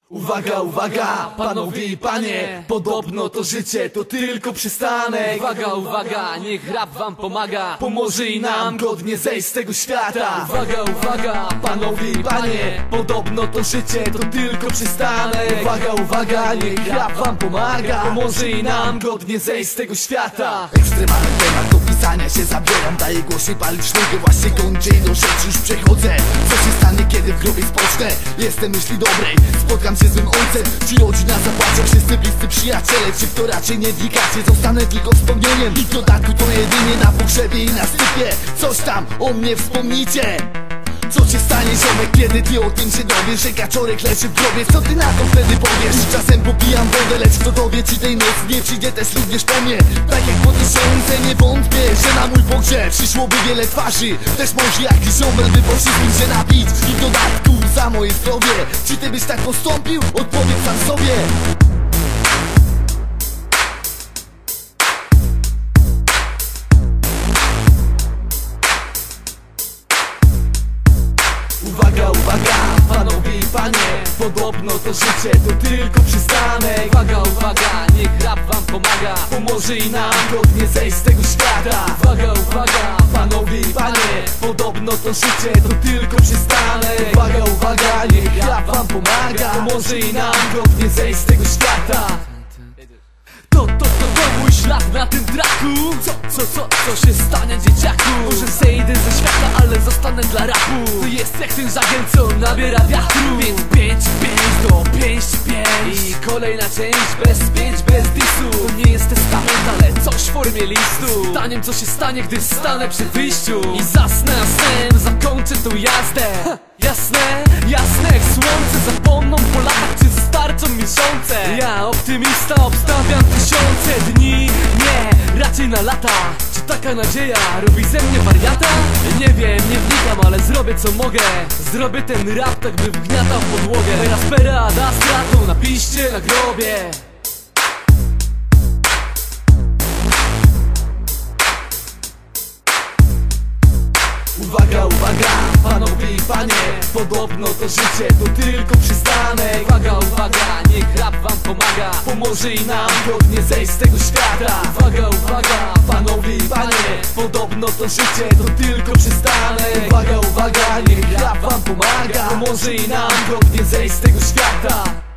Uwaga, uwaga, panowie i panie, podobno to życie to tylko przystanek. Uwaga, uwaga, niech rap wam pomaga, pomoże i nam godnie zejść z tego świata. Uwaga, uwaga, panowie i panie, podobno to życie to tylko przystanek. Uwaga, uwaga, niech rap wam pomaga, pomoże i nam godnie zejść z tego świata. Ekstremalny temat, do pisania się zabieram, daję głośniej palić nogę, właśnie kończę i do rzeczy już przechodzę. Co się stanie, kiedy w grobie spocznę? Jestem myśli dobrej, spotkam się z mym ojcem, czy rodzina zapłacze, wszyscy bliscy przyjaciele, czy to raczej nie wikacie, zostanę tylko wspomnieniem. I w dodatku to jedynie na pogrzebie i na stypie coś tam o mnie wspomnicie. Co się stanie, ziomek, kiedy ty o tym się dowiesz, że kaczorek leży w grobie? Co ty na to wtedy powiesz? Czasem popijam wodę, lecz kto dowie, czy tej nocy nie przyjdzie też również po mnie. Tak jak po tysiące nie wątpię, że na mój pogrzeb przyszłoby wiele twarzy. Też może jakiś ziomek by poszedł się napić. I w dodatku za moje zdrowie. Czy ty byś tak postąpił? Odpowiedz sam sobie. Uwaga, uwaga, panowie i panie, podobno to życie to tylko przystanek. Uwaga, uwaga, niech rap wam pomaga, pomoże i nam godnie zejść z tego świata. Uwaga, uwaga, panowie i panie, podobno to życie to tylko przystanek. Uwaga, uwaga, niech rap wam pomaga, pomoże i nam godnie zejść z tego świata. To mój ślad na tym traku. Co się stanie, dzieciaku? Może zejdę ze świata, ale zostanę dla rapu. To jest jak ten żagiel, co nabiera wiatru. Więc 5 do 5 i kolejna część bez 5, bez disu. To nie jest testament, ale coś w formie listu. Zdaniem co się stanie, gdy stanę przy wyjściu i zasnę, a snem zakończę tą jazdę. Jasne, jasne jak słońce, zapomną po latach, czy wystarczą miesiące. Ja optymista, obstawiam tysiące dni, nie, raczej na lata. Czy taka nadzieja robi ze mnie wariata? Nie wiem, nie wnikam, ale zrobię co mogę. Zrobię ten rap tak, by wgniatał podłogę. Teraz pera ad astra, to napiszcie na grobie. Uwaga, uwaga, panowie i panie, podobno to życie to tylko przystanek. Uwaga, uwaga, niech rap wam pomaga, pomoże i nam godnie zejść z tego świata. Uwaga, uwaga, panowie i panie, podobno to życie to tylko przystanek. Uwaga, uwaga, niech rap wam pomaga, pomoże i nam godnie zejść z tego świata.